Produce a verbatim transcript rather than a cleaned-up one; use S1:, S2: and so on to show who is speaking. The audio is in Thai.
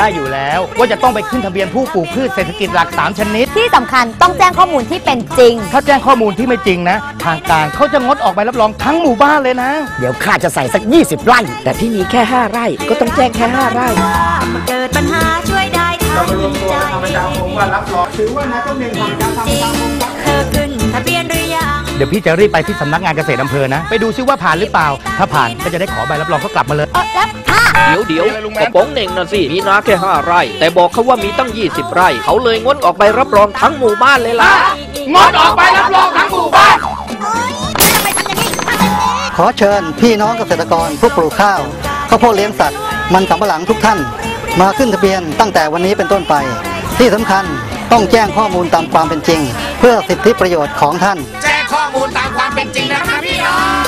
S1: ได้อยู่แล้วว่าจะต้องไปขึ้นทะเบียนผู้ปลูกพืชเศรษฐกิจหลักสามชนิด
S2: ที่สำคัญต้องแจ้งข้อมูลที่เป็นจริง
S1: ถ้าแจ้งข้อมูลที่ไม่จริงนะทางการเขาจะงดออกใบรับรองทั้งหมู่บ้านเลยนะ
S3: เดี๋ยวข้าจะใส่สักยี่สิบไร่แต่ที่มีแค่ห้าไร่ก็ต้องแจ้งแค่ห้าไร่
S4: มันเกิดปัญหาช่วยได้ทันใจ
S1: ผมว่ารับรองถือว่านายต้องเรียนทำการทำตามผม
S4: เธอขึ้นทะเบียนหรือยัง
S1: เดี๋ยวพี่จะรีบไปที่สำนักงานเกษตรอำเภอนะไปดูซิว่าผ่านหรือเปล่าถ้าผ่านก็จะได้ขอใบรับรองเขากลับมาเลย
S2: แล้วค่ะ
S5: เดี๋ยวเดี๋ยวกระป๋องเน่งนะสิมีนาแค่ห้าไร่แต่บอกเขาว่ามีตั้งยี่สิบไร่เขาเลยงดออกใบรับรองทั้งหมู่บ้านเลยล่ะ
S1: งดออกใบรับรองทั้งหมู่บ้าน
S6: ขอเชิญพี่น้องเกษตรกรผู้ปลูกข้าวข้าวโพดเลี้ยงสัตว์มันสำปะหลังทุกท่านมาขึ้นทะเบียนตั้งแต่วันนี้เป็นต้นไปที่สำคัญต้องแจ้งข้อมูลตามความเป็นจริงเพื่อสิทธิประโยชน์ของท่าน
S7: แจ้งข้อมูลตามความเป็นจริงนะครับพี่น้อง